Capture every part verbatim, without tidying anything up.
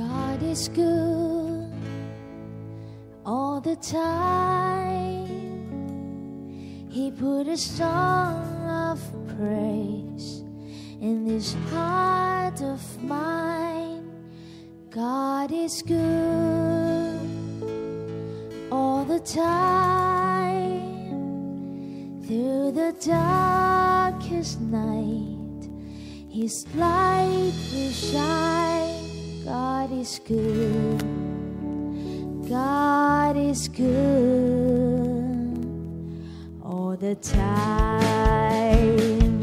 God is good all the time. He put a song of praise in this heart of mine. God is good all the time. Through the darkest night, His light will shine. God is good. God is good all the time.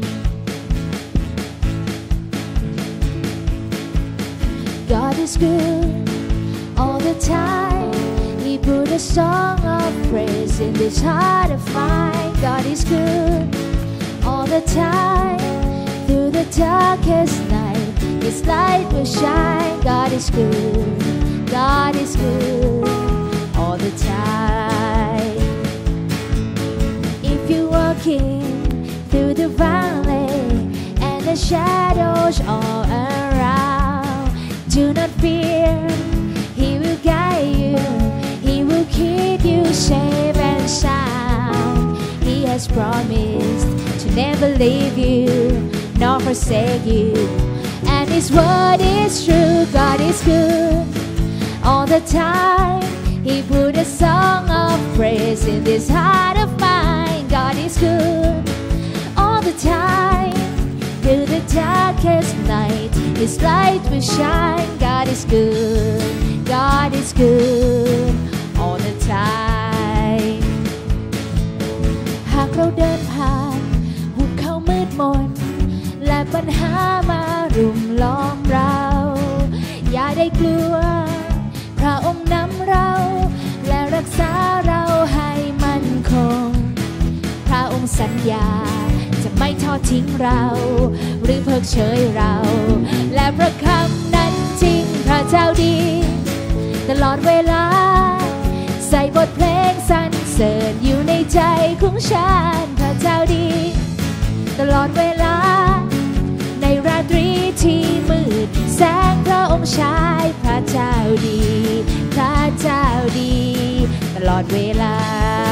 God is good all the time. He put a song of praise in this heart of mine. God is good all the time. Through the darkest night, His light will shine. God is good. God is good all the time. If you're walking through the valley and the shadows all around, do not fear. He will guide you. He will keep you safe and sound. He has promised to never leave you nor forsake you, and His word is true. God is good all the time. He put a song of praise in this heart of mine. God is good all the time. Through the darkest night, His light will shine. God is good. God is good all the time. หากเราเดินผ่านหุบเขามืดมนและปัญหามารุมล้อมเราอย่าได้กลัวพระองค์นำเราและรักษาเราให้มั่นคงพระองค์สัญญาจะไม่ทอดทิ้งเราหรือเพิกเฉยเราและพระคำนั้นจริงพระเจ้าดีตลอดเวลาใส่บทเพลงสรรเสริญอยู่ในใจของฉันพระเจ้าดีตลอดเวลาในราตรีที่มืดแสงพระองค์ฉายพระเจ้าดีพระเจ้าดีตลอดเวลา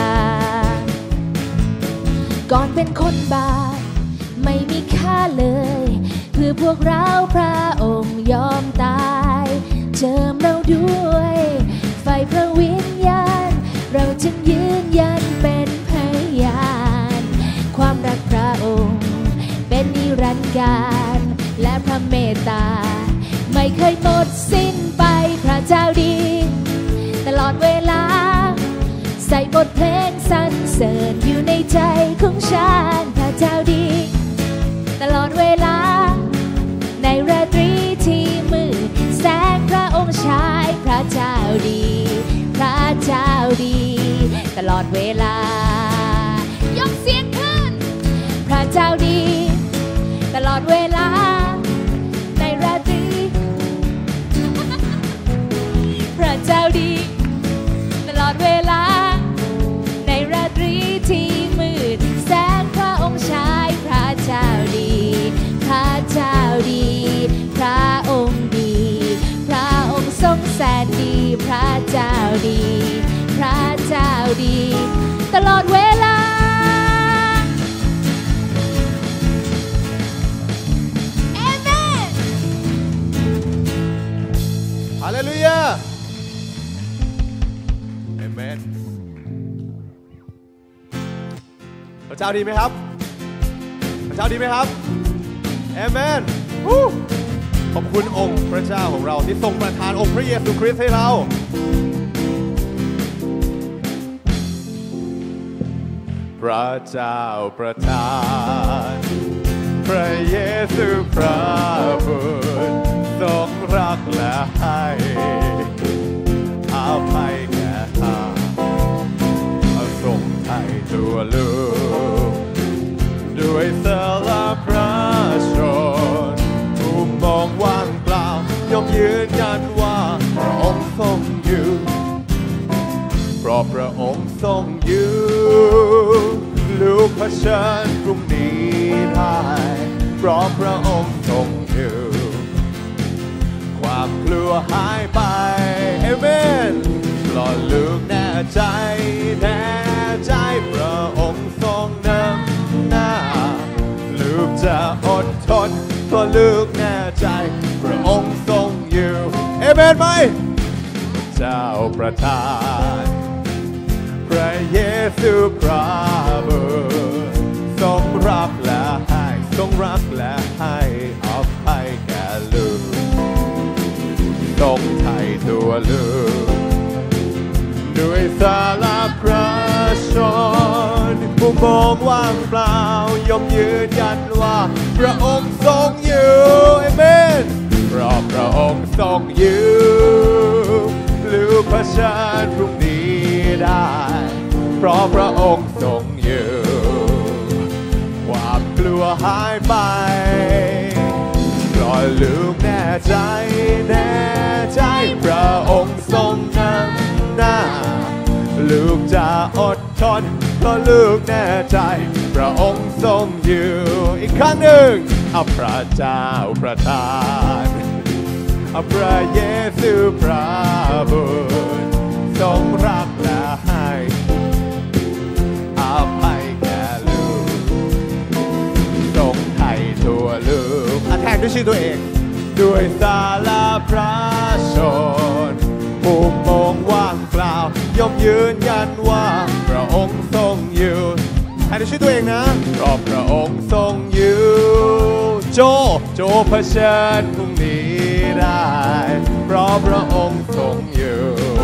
ก่อนเป็นคนบาปไม่มีค่าเลยเพื่อพวกเราพระองค์ยอมตายเจิมเราด้วยไฟพระวิญญาณเราจึงยืนยันเป็นพยานความรักพระองค์เป็นนิรันดร์กาลและพระเมตตาไม่เคยหมดสิ้นไปพระเจ้าดีตลอดเวลาใส่บทเพลงสรรเสริญอยู่ในใจของฉันพระเจ้าดีตลอดเวลาในราตรีที่มืดแสงพระองค์ฉายพระเจ้าดีพระเจ้าดีตลอดเวลายกเสียงขึ้นพระเจ้าดีตลอดเวลาในราตรีพระเจ้าดีตลอดเวลาในราตรีที่มืดแสงพระองค์ฉายพระเจ้าดีพระเจ้าดีพระองค์ดีพระองค์ทรงแสนดีพระเจ้าดีพระเจ้าดีตลอดเวลาเอเมนฮาเลลูยาเอเมนพระเจ้าดีไหมครับพระเจ้าดีไหมครับเอเมนขอบคุณองค์พระเจ้าของเราที่ทรงประทานองค์พระเยซูคริสต์ให้เราพระเจ้าประทานพระเยซูพระบุตรทรงรักและให้อภัยแก่ข้าทรงไถ่ตัวลูกด้วยสละพระชนผู้มองว่างเปล่ายกยืนยันว่าพระองค์ทรงอยู่เพราะพระองค์ทรงอยู่ลูกเผชิญพรุ่งนี้ได้เพราะพระองค์ทรงอยู่ความความกลัวหายไปเอเมนปล่อยลูกแน่ใจแน่ใจพระองค์ทรงนำหน้าลูกจะอดทนเพราะลูกแน่ใจพระองค์ทรงอยู่เอเมนไหมเจ้าประทานพระเยซูพระบุตรทรงรักและให้ทรงรักและให้อภัยแก่ลูกทรงไถ่ตัวลูกด้วยสาระพระชนผู้มองว่างเปล่ายอมยืนยันว่าพระองค์ทรงอยู่เอเมนเพราะพระองค์ทรงอยู่ลูกเผชิญพรุ่งนี้ได้เพราะพระองค์ทรงอยู่ความกลัวหายไปปล่อยลูกแน่ใจแน่ใจพระองค์ทรงนำหน้าลูกจะอดทนเพราะลูกแน่ใจพระองค์ทรงอยู่อีกครั้งหนึ่งเอาพระเจ้าประทานเอาพระเยซูพระบุตรทรงรักและให้อภัยแก่ลูกทรงไถ่ตัวลูกอาแทนด้วยชื่อตัวเองด้วยสาราพระชนผู้มองว่างเปล่ายอมยืนยันว่าพระองค์ทรงอยู่แทนด้วยชื่อตัวเองนะเพราะพระองค์ทรงอยู่โจโจเผชิญพรุ่งนี้ได้เพราะพระองค์ทรงอยู่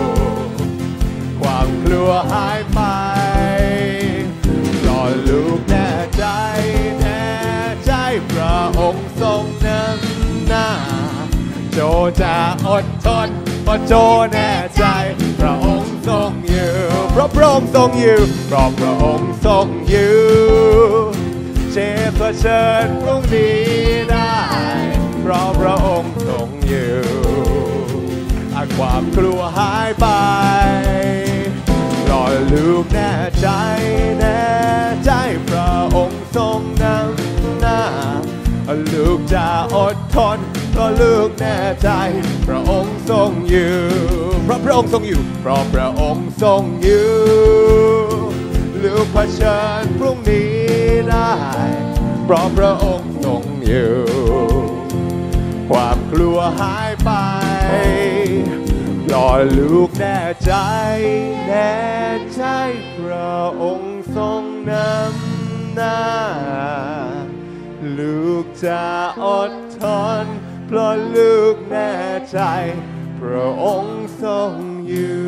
ความกลัวหายไปปล่อยลูกแน่ใจแน่ใจพระองค์ทรงนำหน้าโจจะอดทนเพราะโจแน่ใจพระองค์ทรงอยู่เพราะพระองค์ทรงอยู่เพราะพระองค์ทรงอยู่เจ็บเผชิญพรุ่งนี้ได้เพราะพระองค์ทรงอยู่ความกลัวหายไปปล่อยลูกแน่ใจแน่ใจพระองค์ทรงนำหน้าลูกจะอดทนเพราะลูกแน่ใจพระองค์ทรงอยู่เพราะพระองค์ทรงอยู่เพราะพระองค์ทรงอยู่ลูกเผชิญพรุ่งนี้ได้เพราะพระองค์ทรงอยู่ความกลัวหายไปปล่อยลูกแน่ใจแน่ใจพระองค์ทรงนำหน้าลูกจะอดทนเพราะลูกแน่ใจพระองค์ทรงอยู่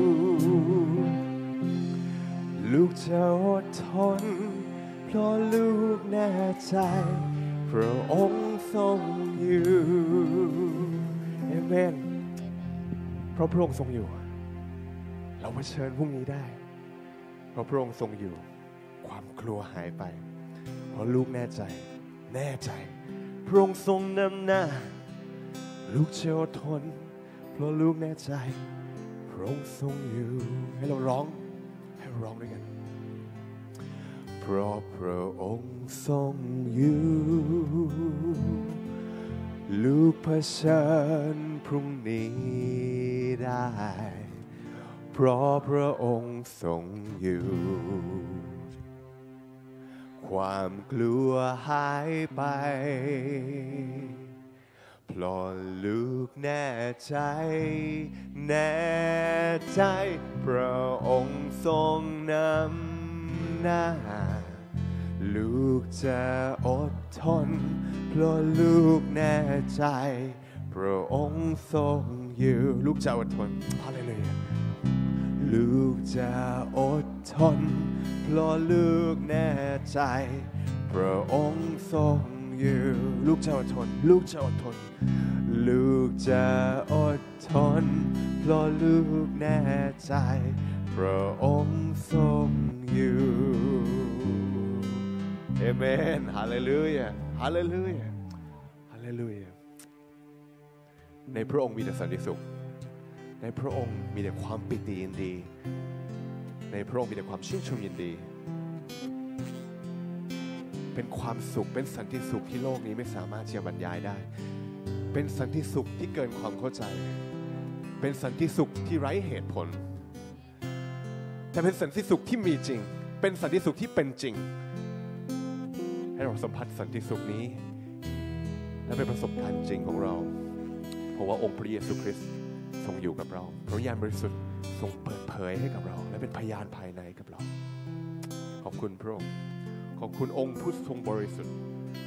ลูกจะอดทนเพราะลูกแน่ใจพระองค์ทรงอยู่เอเมนเพราะพระองค์ทรงอยู่เราเผชิญพรุ่งนี้ได้เพราะพระองค์ทรงอยู่ความกลัวหายไปเพราะลูกแน่ใจแน่ใจพระองค์ทรงนำหน้าลูกจะอดทนเพราะลูกแน่ใจพระองค์ทรงอยู่ให้เราร้องให้เราร้องด้วยกันเพราะพระองค์ทรงอยู่ลูกเผชิญพรุ่งนี้ได้เพราะพระองค์ทรงอยู่ความกลัวหายไปเพราะลูกแน่ใจแน่ใจพระองค์ทรงนำหน้าลูกจะอดทนเพราะลูกแน่ใจพระองค์ทรงอยู่ลูกจะอดทนฮาเลลูยาลูกจะอดทนเพราะลูกแน่ใจพระองค์ทรงอยู่ลูกจะอดทนลูกจะอดทนลูกจะอดทนเพราะลูกแน่ใจพระองค์ทรงอยู่เอเมนฮาเลลูยาฮาเลลูยาฮาเลลูยาในพระองค์มีแต่สันติสุขในพระองค์มีแต่ความปิติยินดีในพระองค์มีแต่ความชื่นชมยินดีเป็นความสุขเป็นสันติสุขที่โลกนี้ไม่สามารถจะบรรยายได้เป็นสันติสุขที่เกินความเข้าใจเป็นสันติสุขที่ไร้เหตุผลแต่เป็นสันติสุขที่มีจริงเป็นสันติสุขที่เป็นจริงให้เราสัมผัสสันติสุขนี้และเป็นประสบการณ์จริงของเราเพราะว่าองค์พระเยซูคริสต์ทรงอยู่กับเราพระวิญญาณบริสุทธิ์ทรงเปิดเผยให้กับเราและเป็นพยานภายในกับเราขอบคุณพระองค์ขอบคุณองค์ผู้ทรงบริสุทธิ์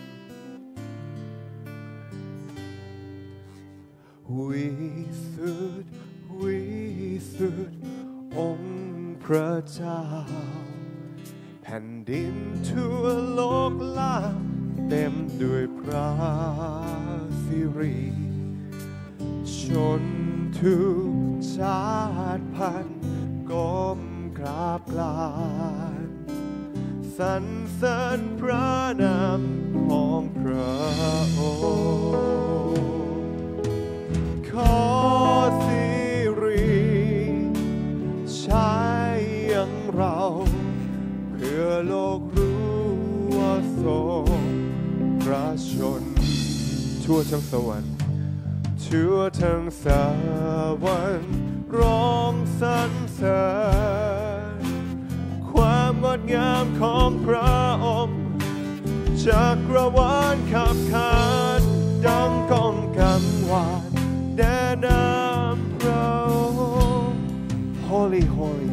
วิสุทธิ์วิสุทธิ์องค์พระเจ้าแผ่นดินทั่วโลกล่าเต็มด้วยพระสิริชนทุกชาติพันธุ์ก้มกราบลาสรรเสริญพระนามของพระองค์ขอสิริใช้อย่างเราเพื่อโลกรู้ว่าทรงพระชนทั่วทั้งสวรรค์ทั่วทั้งสวรรค์ร้องสรรเสริญความงดงามของพระองค์จักรวาลขับขานดังก้องกังวานแด่นามพระองค์ Holy Holy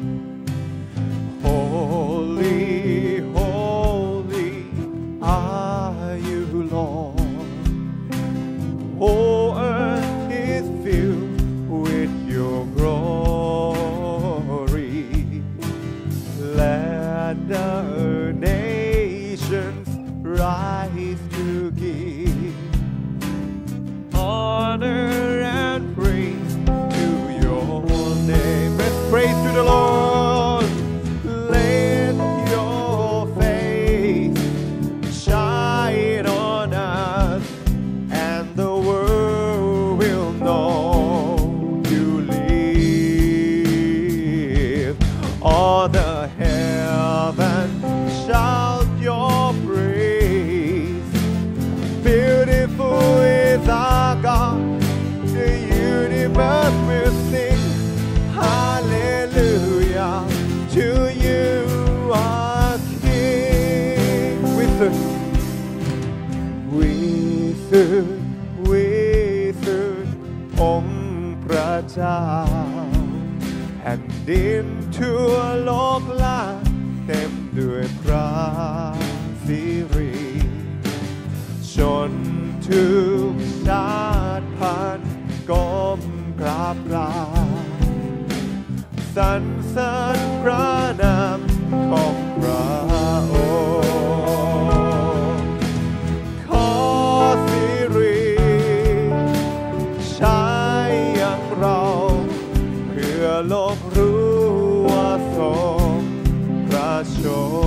Holy Holy are you Lord Oh earth is filled with your glory let the nations rise to give honor and praise to your name. Let's praise to the Lord. Let your face shine on us, and the world will know you live. All the heaven shout your praise. Beautiful is our God. The universe will sing hallelujah to you, our King. With us, with us, with us องค์พระเจ้าแผ่นดินทั่วโลกล่าเต็มด้วยพระสิริชนทุกชาติพันธุ์ก้มกราบลาสรรเสริญพระนามของพระองค์ขอสิริใช้อย่างเราเพื่อโลกรู้ว่าทรงพระช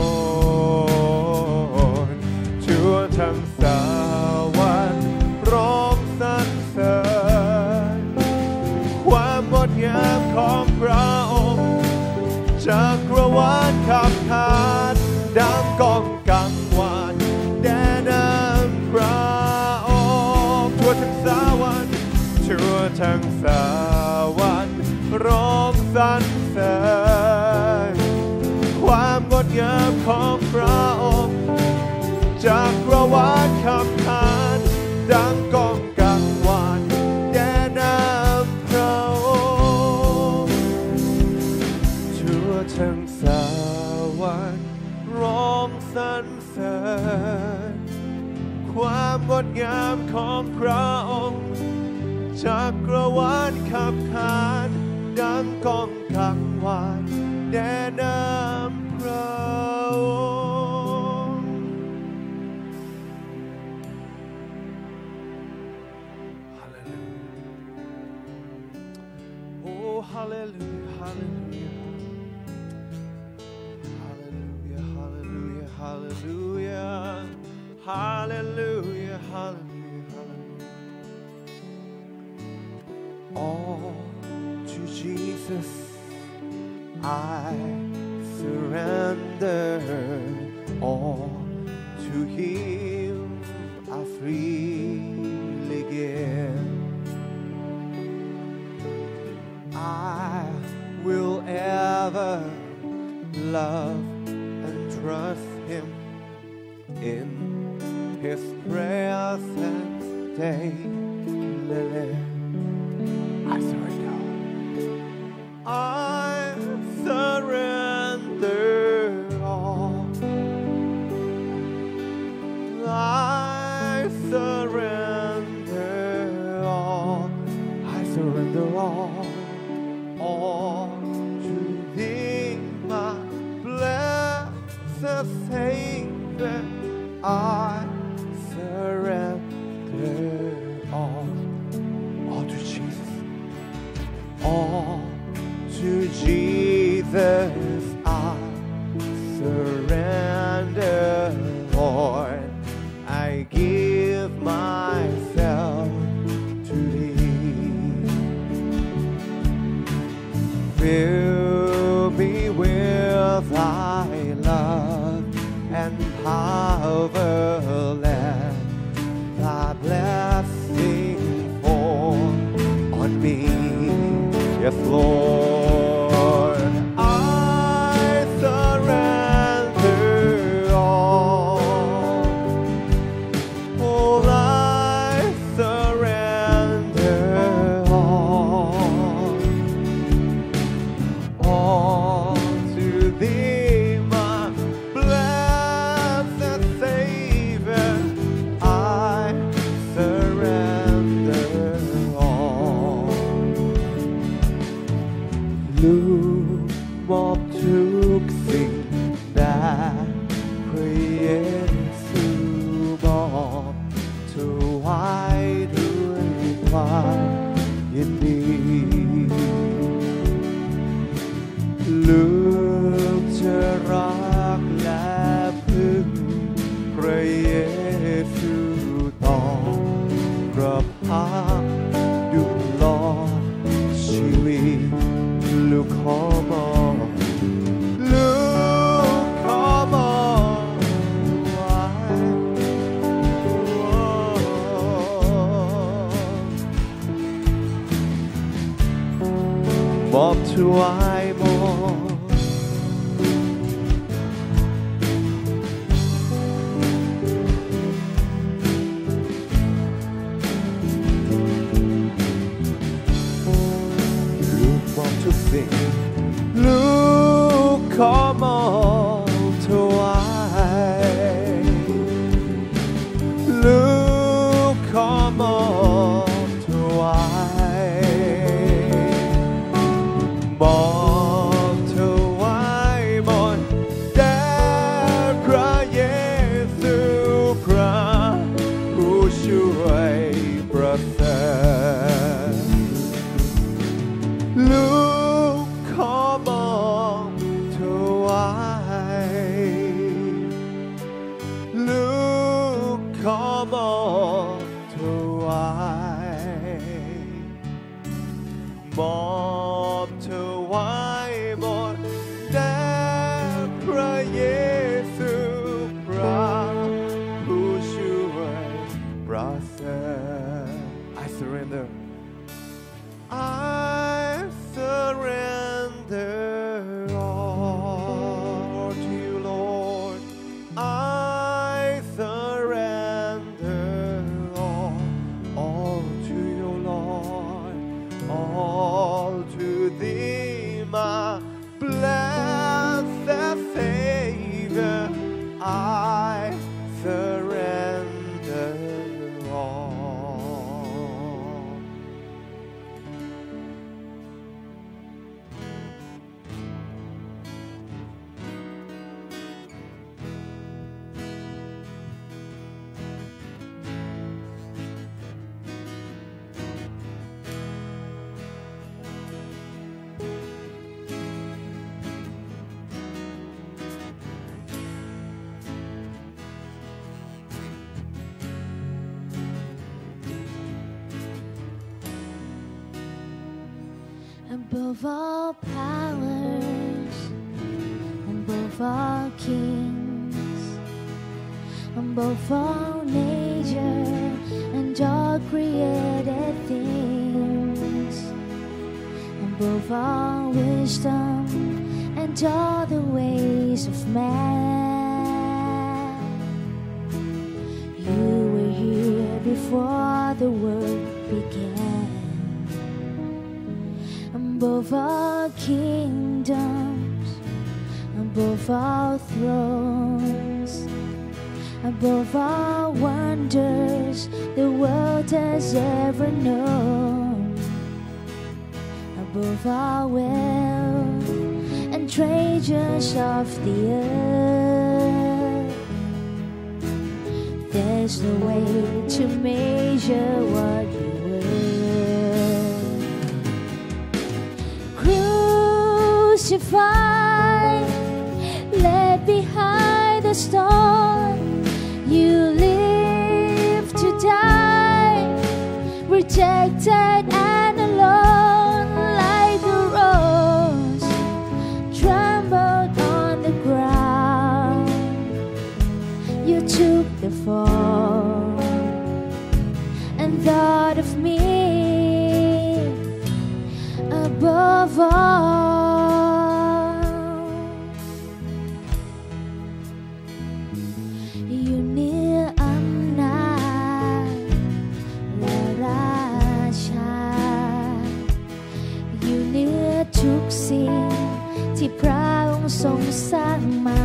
นทั่วทั้งสวรรค์ร้องสรรเสริญความงดงามของพระองค์จักรวาลขับขานดังก้องกังวานแด่นามพระองค์ทั่วทั้งสวรรค์ทั่วทั้งสวรรค์ร้องสรรเสริญความงดงามของพระองค์จักรวาลขับขานดังก้องกังวานแด่นามพระองค์ทั่วทั้งสวรรค์ร้องสรรเสริญความงดงามของพระองค์จักรวาลขับขานดังก้องกังวานแด่นามพระองค์ Hallelujah Oh hallelujah hallelujah hallelujah hallelujah hallelujah hallelujah hallelujah All to Jesus I surrender all to Him I freely give ever love and trust Him in His presence daily. I surrender. I surrender all. I surrender all. I surrender all. All to Thee, my blessed Savior. I surrender all. All to Jesus. All to Jesus I surrender, Lord. I give myself to Thee. Fill me with Thy love and power, let Thy blessing fall on me. Yes, Lord, I surrender all. Oh, I surrender all. All to Thee, my blessed Savior. I surrender all.ลูกมอบทุกสิ่งแด่พระเยซูบอกถวายด้วยความยินดีลูกจะรักและพึ่งพระเยซูต่อประพักดูลอดชีวิตลูกขอมองลูกขอมองไว้มอบถวายหมดลูกมอบทุกสิ่งลูกขอมอบถวายลูกขอมอบถวายมอบถวายหมดแด่พระเยซูพระผู้ช่วยประเสริฐลูกขอมอบถวายลูกขอมอบถวายมอบถวายหมดแด่พระเยซูพระผู้ช่วยประเสริฐ I surrender I surrender all to you, Lord. I surrender all, all to you, Lord. All to Thee, my blessed Savior. I surrender all. Above all powers, above all kings, above all nature and all created things, above all wisdom and all the ways of man. You were here before the world began. Above all kingdoms, above all thrones, above all wonders the world has ever known, above all wealth and treasures of the earth, there's no way to measure what you were. Crucified, left behind the stone, you live to die, rejected and alone, like a rose trembled on the ground. You took the fall and thought of me above all. You nearอำนาจและราชาอยู่เหนือทุกสิ่งที่พระองค์ทรงสร้างมา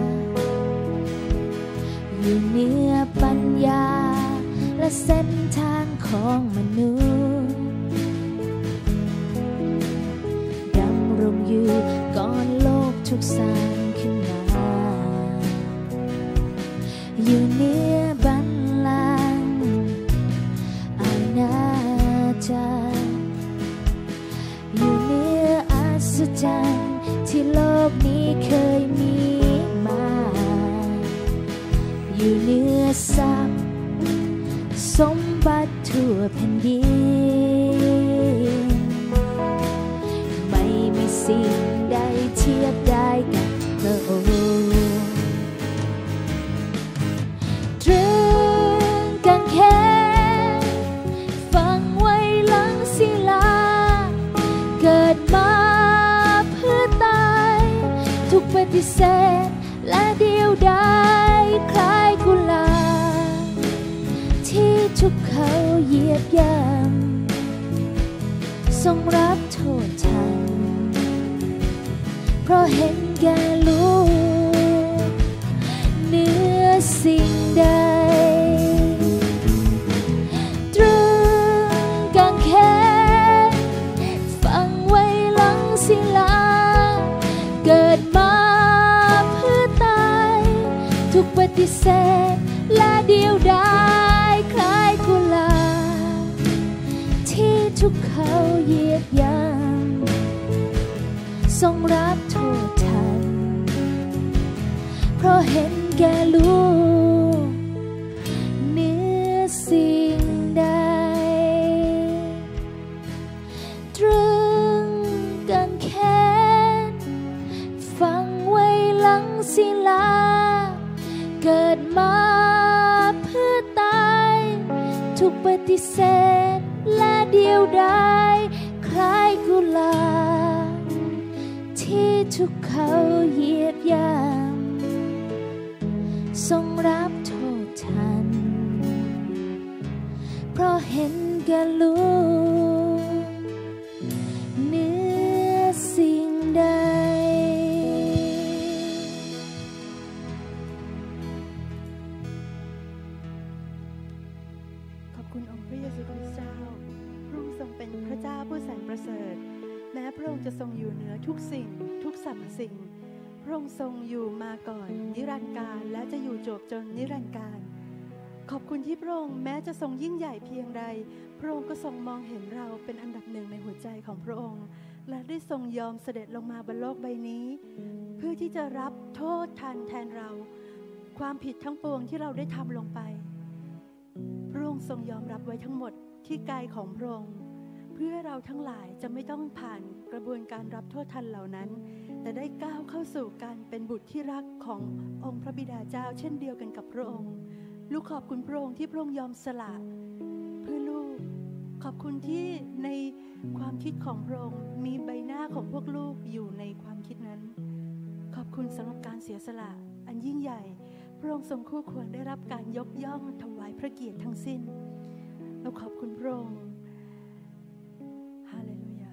อยู่เหนือปัญญาและเส้นทางของมนุษย์ดำรงอยู่ก่อนโลกถูกสร้างขึ้นมาอยู่เหนือบัลลังก์อาณาจักรอยู่เหนืออัศจรรย์ที่โลกนี้เคยมีมาอยู่เหนือทรัพย์สมบัติทั่วแผ่นดินไม่มีสิ่งใดเทียบได้กับพระองค์ตรึงกางเขนฝังไว้หลังศิลาเกิดมาเพื่อตายถูกปฏิเสธและเดียวดายคล้ายกุหลาบที่ทุกเขาเหยียบย่ำทรงรับโทษทันเพราะเห็นแก่ลูกเหนือสิ่งใดตรึงกางเขนฝังไว้หลังศิลาเกิดมาเพื่อตายถูกปฏิเสธและเดียวดายคล้ายกุหลาบที่ทุกเขาเหยียบย่ำทรงรับโทษทันเพราะเห็นแก่ลูกเหนือสิ่งใดตรึงกางเขนฝังไว้หลังศิลาเกิดมาเพื่อตายถูกปฏิเสธและเดียวดายคล้ายกุหลาบที่ทุกเขาเหยียบย่ำทรงรับโทษทันเพราะเห็นแก่ลูกเหนือสิ่งใดขอบคุณองค์พระเยซูคริสต์เจ้าพระองค์ทรงเป็นพระเจ้าผู้แสนประเสริฐแม้พระองค์จะทรงอยู่เหนือทุกสิ่งทุกสรรพสิ่งพระองค์ทรงอยู่มาก่อนนิรันดร์กาลและจะอยู่จบจนนิรันดร์กาลขอบคุณที่พระองค์แม้จะทรงยิ่งใหญ่เพียงใดพระองค์ก็ทรงมองเห็นเราเป็นอันดับหนึ่งในหัวใจของพระองค์และได้ทรงยอมเสด็จลงมาบนโลกใบนี้เพื่อที่จะรับโทษทันแทนเราความผิดทั้งปวงที่เราได้ทำลงไปพระองค์ทรงยอมรับไว้ทั้งหมดที่กายของพระองค์เพื่อเราทั้งหลายจะไม่ต้องผ่านกระบวนการรับโทษทันเหล่านั้นแต่ได้ก้าวเข้าสู่การเป็นบุตรที่รักขององค์พระบิดาเจ้าเช่นเดียวกันกับพระองค์ลูกขอบคุณพระองค์ที่พระองค์ยอมสละเพื่อลูกขอบคุณที่ในความคิดของพระองค์มีใบหน้าของพวกลูกอยู่ในความคิดนั้นขอบคุณสำหรับการเสียสละอันยิ่งใหญ่พระองค์ทรงคู่ควรได้รับการยกย่องถวายพระเกียรติทั้งสิ้นเราขอบคุณพระองค์ฮาเลลูยา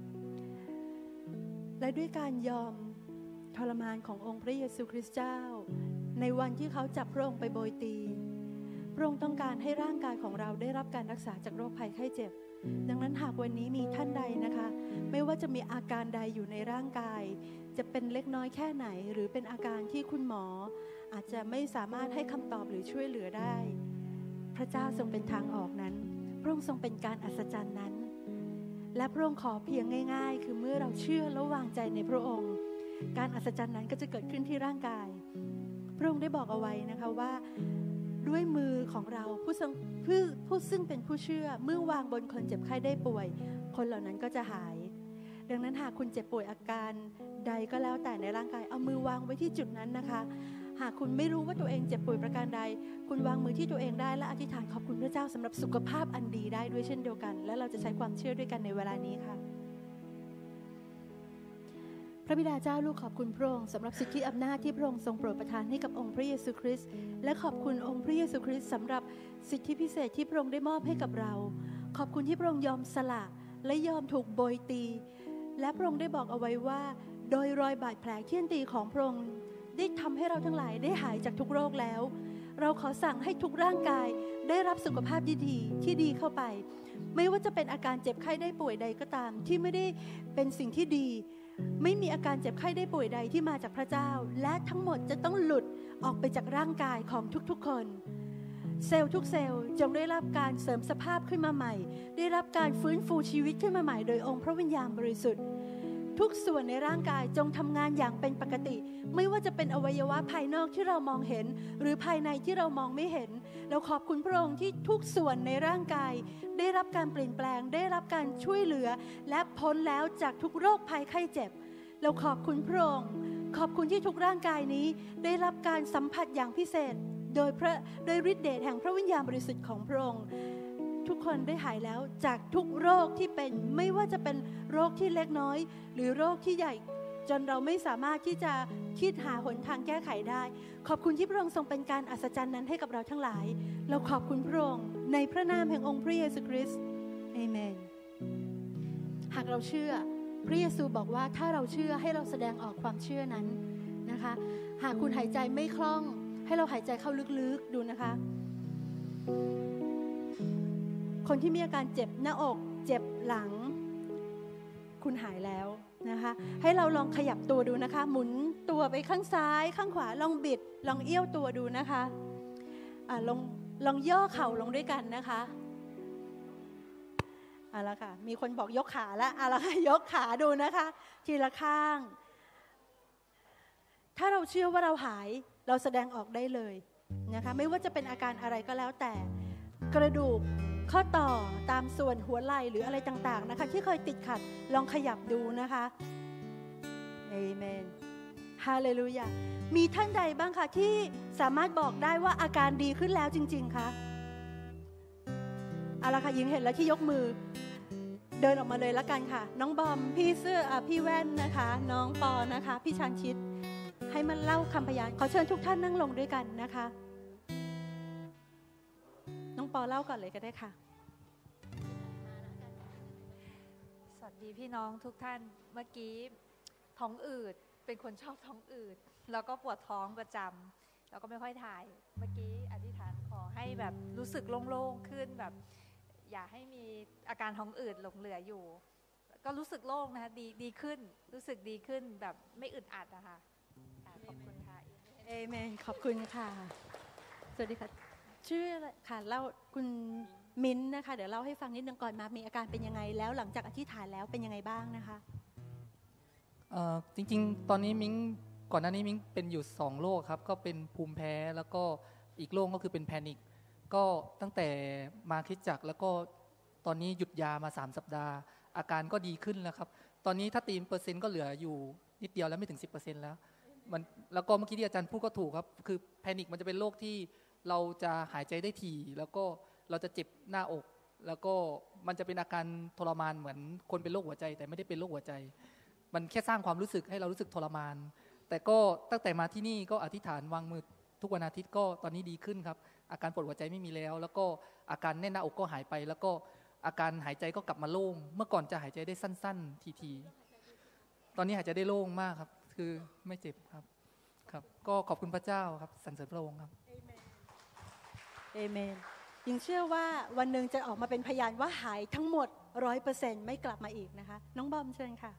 และด้วยการยอมทรมานขององค์พระเยซูคริสต์เจ้าในวันที่เขาจับพระองค์ไปโบยตีพระองค์ต้องการให้ร่างกายของเราได้รับการรักษาจากโรคภัยไข้เจ็บดังนั้นหากวันนี้มีท่านใดนะคะไม่ว่าจะมีอาการใดอยู่ในร่างกายจะเป็นเล็กน้อยแค่ไหนหรือเป็นอาการที่คุณหมออาจจะไม่สามารถให้คำตอบหรือช่วยเหลือได้พระเจ้าทรงเป็นทางออกนั้นพระองค์ทรงเป็นการอัศจรรย์นั้นและพระองค์ขอเพียงง่ายๆคือเมื่อเราเชื่อและวางใจในพระองค์การอัศจรรย์นั้นก็จะเกิดขึ้นที่ร่างกายพระองค์ได้บอกเอาไว้นะคะว่าด้วยมือของเราผู้ซึ่งผู้ผู้ซึ่งเป็นผู้เชื่อเมื่อวางบนคนเจ็บไข้ได้ป่วยคนเหล่านั้นก็จะหายดังนั้นหากคุณเจ็บป่วยอาการใดก็แล้วแต่ในร่างกายเอามือวางไว้ที่จุดนั้นนะคะหากคุณไม่รู้ว่าตัวเองเจ็บป่วยประการใดคุณวางมือที่ตัวเองได้และอธิษฐานขอบคุณพระเจ้าสำหรับสุขภาพอันดีได้ด้วยเช่นเดียวกันและเราจะใช้ความเชื่อด้วยกันในเวลานี้ค่ะพระบิดาเจ้าลูกขอบคุณพระองค์สำหรับสิทธิอำนาจที่พระองค์ทรงโปรดประทานให้กับองค์พระเยซูคริสต์และขอบคุณองค์พระเยซูคริสต์สำหรับสิทธิพิเศษที่พระองค์ได้มอบให้กับเราขอบคุณที่พระองค์ยอมสละและยอมถูกโบยตีและพระองค์ได้บอกเอาไว้ว่าโดยรอยบาดแผลเฆี่ยนตีของพระองค์ได้ทำให้เราทั้งหลายได้หายจากทุกโรคแล้วเราขอสั่งให้ทุกร่างกายได้รับสุขภาพที่ดีที่ดีเข้าไปไม่ว่าจะเป็นอาการเจ็บไข้ได้ป่วยใดก็ตามที่ไม่ได้เป็นสิ่งที่ดีไม่มีอาการเจ็บไข้ได้ป่วยใดที่มาจากพระเจ้าและทั้งหมดจะต้องหลุดออกไปจากร่างกายของทุกๆคนเซลล์ทุกเซลล์จงได้รับการเสริมสภาพขึ้นมาใหม่ได้รับการฟื้นฟูชีวิตขึ้นมาใหม่โดยองค์พระวิญญาณบริสุทธิ์ทุกส่วนในร่างกายจงทำงานอย่างเป็นปกติไม่ว่าจะเป็นอวัยวะภายนอกที่เรามองเห็นหรือภายในที่เรามองไม่เห็นเราขอบคุณพระองค์ที่ทุกส่วนในร่างกายได้รับการเปลี่ยนแปลงได้รับการช่วยเหลือและพ้นแล้วจากทุกโรคภัยไข้เจ็บเราขอบคุณพระองค์ขอบคุณที่ทุกร่างกายนี้ได้รับการสัมผัสอย่างพิเศษโดยพระโดยฤทธิ์เดชแห่งพระวิญญาณบริสุทธิ์ของพระองค์ทุกคนได้หายแล้วจากทุกโรคที่เป็นไม่ว่าจะเป็นโรคที่เล็กน้อยหรือโรคที่ใหญ่จนเราไม่สามารถที่จะคิดหาหนทางแก้ไขได้ขอบคุณที่พระองค์ทรงเป็นการอัศจรรย์นั้นให้กับเราทั้งหลายเราขอบคุณพระองค์ในพระนามแห่งองค์พระเยซูคริสต์เอเมนหากเราเชื่อพระเยซูบอกว่าถ้าเราเชื่อให้เราแสดงออกความเชื่อนั้นนะคะหากคุณหายใจไม่คล่องให้เราหายใจเข้าลึกๆดูนะคะคนที่มีอาการเจ็บหน้าอกเจ็บหลังคุณหายแล้วนะคะให้เราลองขยับตัวดูนะคะหมุนตัวไปข้างซ้ายข้างขวาลองบิดลองเอี้ยวตัวดูนะคะอ่าลองลองย่อเข่าลงด้วยกันนะคะเอาละค่ะมีคนบอกยกขาแล้วเอาละค่ะยกขาดูนะคะทีละข้างถ้าเราเชื่อว่าเราหายเราแสดงออกได้เลยนะคะไม่ว่าจะเป็นอาการอะไรก็แล้วแต่กระดูกข้อต่อตามส่วนหัวไหล่หรืออะไรต่างๆนะคะที่เคยติดขัดลองขยับดูนะคะเอเมนฮาเลลูยามีท่านใดบ้างคะที่สามารถบอกได้ว่าอาการดีขึ้นแล้วจริงๆคะเอาละค่ะหญิงเห็นแล้วที่ยกมือเดินออกมาเลยละกันค่ะน้องบอมพี่เสื้ออ่ะพี่แว่นนะคะน้องปอนะคะพี่ชันชิดให้มันเล่าคำพยานขอเชิญทุกท่านนั่งลงด้วยกันนะคะน้องปอเล่าก่อนเลยก็ได้ค่ะสวัสดีพี่น้องทุกท่านเมื่อกี้ท้องอืดเป็นคนชอบท้องอืดแล้วก็ปวดท้องประจำแล้วก็ไม่ค่อยถ่ายเมื่อกี้อธิษฐานขอให้แบบรู้สึกโล่งๆขึ้นแบบอย่าให้มีอาการท้องอืดหลงเหลืออยู่ก็รู้สึกโล่งนะคะดีดีขึ้นรู้สึกดีขึ้นแบบไม่อึดอัดนะคะขอบคุณค่ะเอเมนขอบคุณค่ะสวัสดีค่ะชื่อค่ะเล่าคุณมิ้นนะคะเดี๋ยวเล่าให้ฟังนิดนึงก่อนมามีอาการเป็นยังไงแล้วหลังจากอธิษฐานแล้วเป็นยังไงบ้างนะคะเอ่อจริงๆตอนนี้มิ้งก่อนหน้านี้มิ้งเป็นอยู่สองโรคครับก็เป็นภูมิแพ้แล้วก็อีกโรคก็คือเป็นแพนิคก็ตั้งแต่มาคริสตจักรแล้วก็ตอนนี้หยุดยามาสามสัปดาห์อาการก็ดีขึ้นแล้วครับตอนนี้ถ้าตีเปอร์เซ็นต์ก็เหลืออยู่นิดเดียวแล้วไม่ถึง สิบเปอร์เซ็นต์ แล้วมันแล้วก็เมื่อกี้ที่อาจารย์พูดก็ถูกครับคือแพนิคมันจะเป็นโรคที่เราจะหายใจได้ถี่แล้วก็เราจะเจ็บหน้าอกแล้วก็มันจะเป็นอาการทรมานเหมือนคนเป็นโรคหัวใจแต่ไม่ได้เป็นโรคหัวใจมันแค่สร้างความรู้สึกให้เรารู้สึกทรมานแต่ก็ตั้งแต่มาที่นี่ก็อธิษฐานวางมือทุกวันอาทิตย์ก็ตอนนี้ดีขึ้นครับอาการปวดหัวใจไม่มีแล้วแล้วก็อาการแน่นหน้าอกก็หายไปแล้วก็อาการหายใจก็กลับมาโล่งเมื่อก่อนจะหายใจได้สั้นๆทีๆตอนนี้หายใจได้โล่งมากครับคือไม่เจ็บครับครับก็ขอบคุณพระเจ้าครับสรรเสริญพระองค์ครับเอเมนยิ่งเชื่อว่าวันหนึ่งจะออกมาเป็นพยานว่าหายทั้งหมด ร้อยเปอร์เซ็นต์ ไม่กลับมาอีกนะคะน้องบอมเชิญค่ะ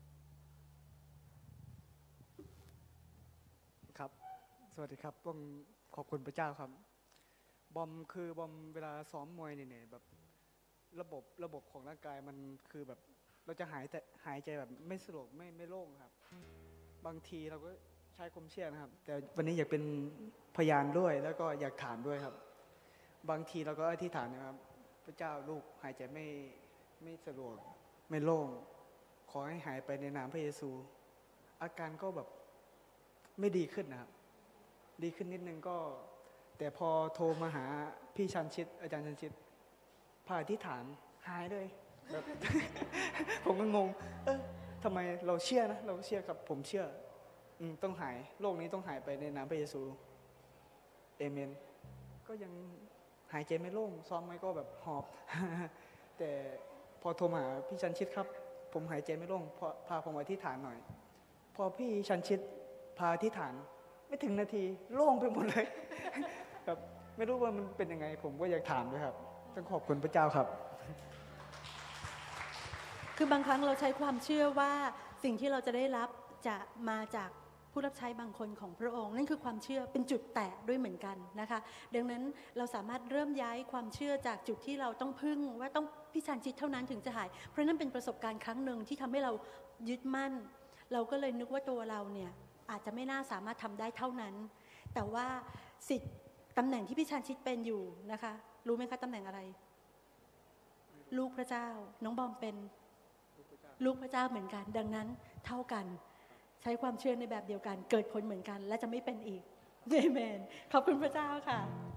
ครับสวัสดีครับบอมขอบคุณพระเจ้าครับบอมคือบอมเวลาซ้อมมวยเนี่ยแบบระบบระบบของร่างกายมันคือแบบเราจะหายแต่หายใจแบบไม่สะดวกไม่ไม่โล่งครับบางทีเราก็ใช้ความเชื่อนะครับแต่วันนี้อยากเป็นพยานด้วยแล้วก็อยากถามด้วยครับบางทีเราก็อธิษฐานนะครับพระเจ้าลูกหายใจไม่ไม่สะดวกไม่โล่งขอให้หายไปในนามพระเยซูอาการก็แบบไม่ดีขึ้นนะครับดีขึ้นนิดนึงก็แต่พอโทรมาหาพี่ชันชิตอาจารย์ชันชิตพาอธิษฐานหายเลยแบบ ผมก็งงเออทำไมเราเชื่อนะเราเชื่อกับผมเชื่ออืมต้องหายโรคนี้ต้องหายไปในนามพระเยซูเอเมนก็ยังหายใจไม่โล่งซ้อมไหมก็แบบหอบ แต่พอโทรมาหาพี่ชันชิตครับผมหายใจไม่โล่งพอพาผมอธิษฐานหน่อยพอพี่ชันชิตพาอธิษฐานไม่ถึงนาทีโล่งไปหมดเลย ครับไม่รู้ว่ามันเป็นยังไงผมก็อยากถามด้วยครับต้องขอบคุณพระเจ้าครับคือบางครั้งเราใช้ความเชื่อว่าสิ่งที่เราจะได้รับจะมาจากผู้รับใช้บางคนของพระองค์นั่นคือความเชื่อเป็นจุดแตะด้วยเหมือนกันนะคะดังนั้นเราสามารถเริ่มย้ายความเชื่อจากจุดที่เราต้องพึ่งว่าต้องพิชันจิตเท่านั้นถึงจะหายเพราะนั่นเป็นประสบการณ์ครั้งหนึ่งที่ทำให้เรายึดมั่นเราก็เลยนึกว่าตัวเราเนี่ยอาจจะไม่น่าสามารถทำได้เท่านั้นแต่ว่าสิทธิ์ตำแหน่งที่พิชันชิตเป็นอยู่นะคะรู้ไหมคะตำแหน่งอะไรลูกพระเจ้าน้องบอมเป็นลูกพระเจ้าเหมือนกันดังนั้นเท่ากันใช้ความเชื่อในแบบเดียวกันเกิดผลเหมือนกันและจะไม่เป็นอีกเอเมนขอบคุณพระเจ้าค่ะ